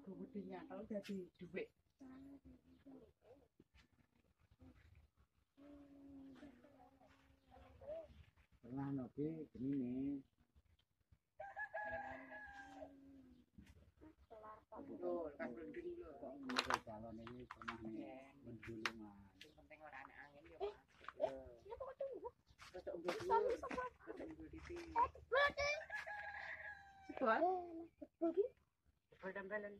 Kemudian kalau jadi duit. Pernah nopi ini. Loh, kan belum dulu. Kok ngene calon ini pernah mendulungan. Penting ora ana angin ya. Ya kok tunggu. Cocok mbok dulu. Cocok mbok diti. Sebab Bal-balan.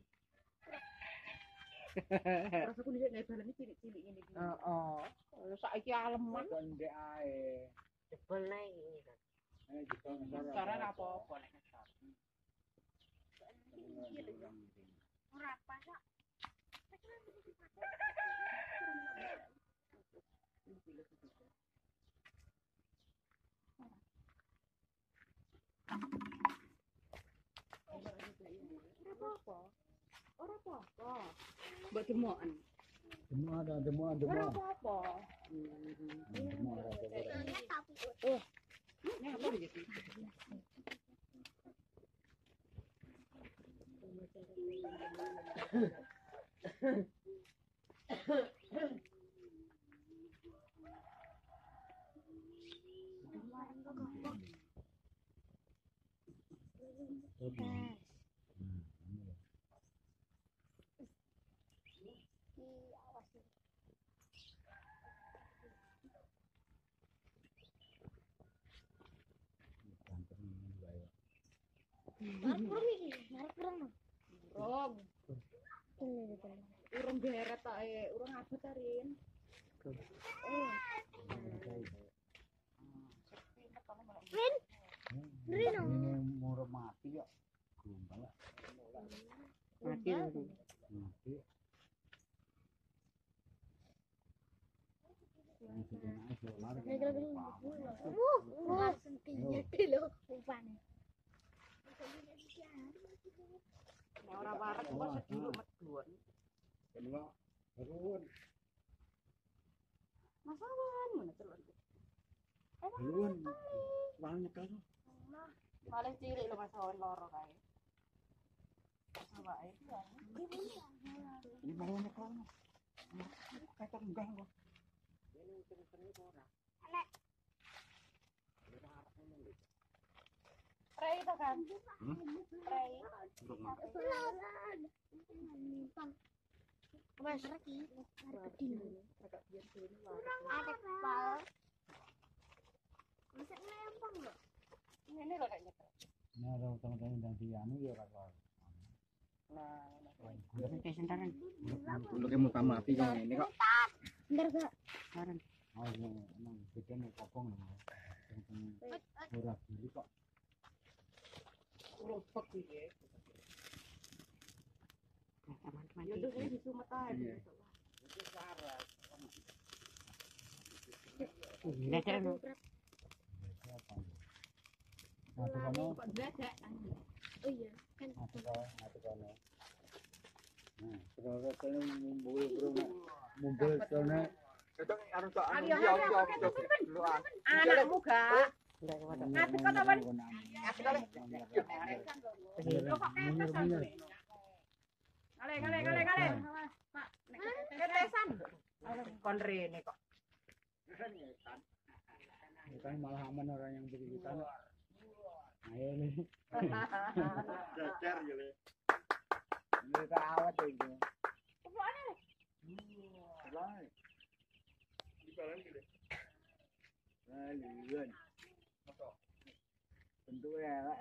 Rasa ku dhisik nek balan iki cilik-cilik ngene iki. Heeh. Saiki aleman Kok ndek ae. jebol nae iki kan. Jebol ngesor. Cara apa-apa nek ngesor. Ora apa kok. Ora apa-apa. Mbok demoken. Demo ada. Ora apa-apa. Demo ada. Oh. Ini apa iki? Urung beret tak urung abot tarin. Ini murah mati ya. Gombal. Mati. Mati. Ora wareg kok sedulu medhun. Kedua, turun. Masawan ngono telur. Turun. Banyak kan. Paling cilik lho masawan loro kae. Awake Ini banyak kan. Kata enggak kok. ini sering-sering ora. Prei to kan? Prei. Wes iki. Agak biar dulu lah. Ada pal. Bisa lempang loh. Ini lho kayaknya. Nah, kalau teman-teman dan anu ya kakak. Nah, ini kayak sentaran. Dulu kayak muka mati kan ini kok. Bentar gak? Sentaran. Oh iya, emang beda nih kopong nih. Murah dulu kok. Kerupuk iki. Teman-teman. Ya terus di Sumet ae. Itu syarat. Dadah no. Nah, itu kono. Kok dadak? Oh iya, kan. Nah, itu kono. Nah, terus kalau mumbul kono. Itu harus tak Anakmu gak? Ngadeg kok tapan? Ngadeg kok. Kok kepes sampe. Ngale. Pak, kepesan. Kon rene kok. Bukan malah aman orang yang begitu. Ayo nih. Dacar gitu. Ini awet itu. Apaan? Balan. Di balan gitu. Balan. Bentuknya lah.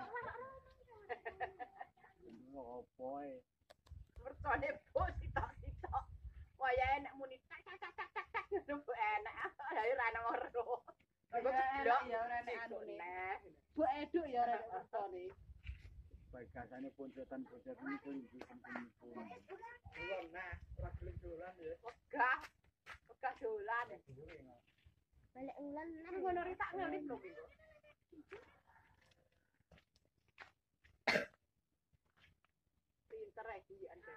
Bentuknya opoy. Mertone bos sitok-sitok. Waya enak muni tak. Nunggu enak. Ayo ra nang ora. Ya ora enak anune. Bu eduk ya ora mertone. Bagasane poncotan-poncotan ini pun pun. Nah, ora gelem dolan ya. Wegah dolan. Balik ulan. Kan ngono ritak ngelit lho minggu. Pinter iki ya anjir.